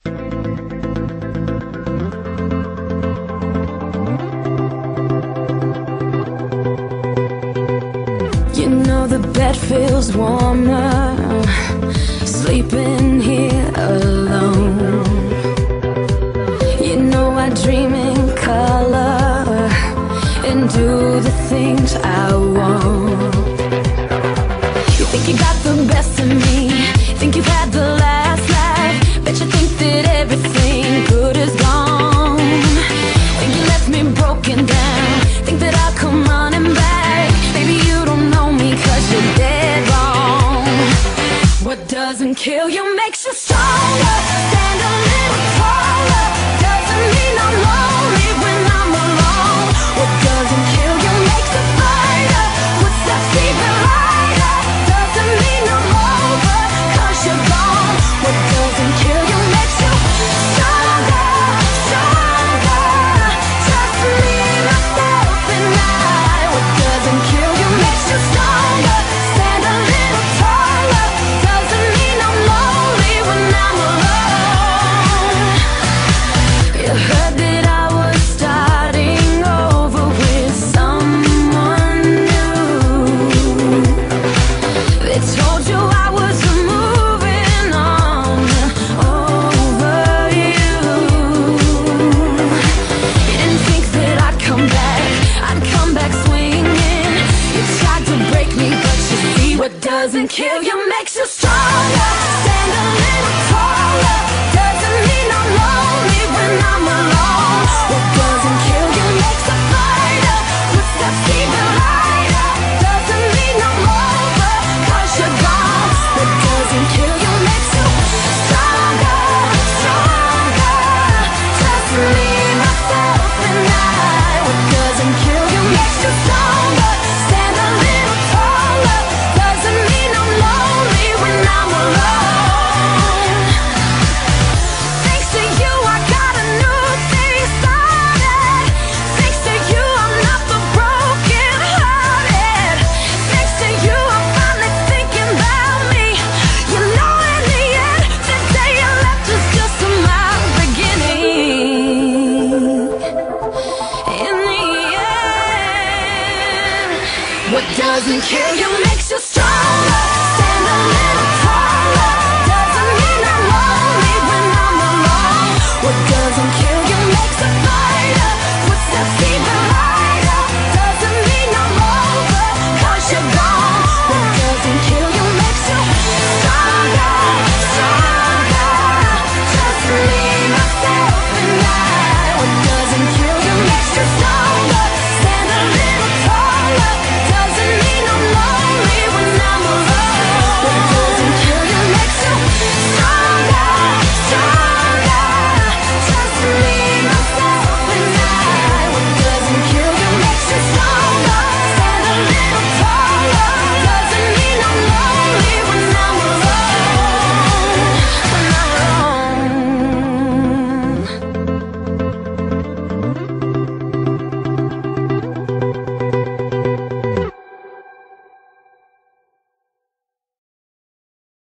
You know the bed feels warmer, sleeping here alone. You know I dream in color and do the things I want. You think you got the best of me, think you've had the last laugh, bet you think that everything good is gone. Think you left me broken down, think that I'll come running back. Baby, you don't know me 'cause you're dead wrong. What doesn't kill you makes you stronger. Stand a little taller. Doesn't mean I'm lonely when I'm alone. What doesn't kill you makes a fighter. Footsteps even lighter. Doesn't mean I'm over 'cause you're gone. What doesn't kill you makes you stronger, stronger. Just me, myself, and I. What doesn't kill you makes you stronger. Stand a little taller. Doesn't mean I'm lonely when I'm alone. You heard that I was starting over with someone new. They told you I was moving on over you. You didn't think that I'd come back swinging. You tried to break me, but you see what doesn't kill you makes you stronger. Stand a little taller. Doesn't mean I'm lonely when I'm alone. What doesn't kill you makes a fighter. Footsteps even lighter. Doesn't mean I'm over 'cause you're gone. What doesn't kill you makes you stronger, stronger. Just me, myself, and I. What doesn't kill you makes you stronger. Stand a little taller. Doesn't mean I'm lonely when I'm alone. Thanks to you, I got a new thing started. Thanks to you, I'm not the broken hearted. Thanks to you, I'm finally thinking about me. You know, in the end, the day you left was just my beginning. In the end, what doesn't kill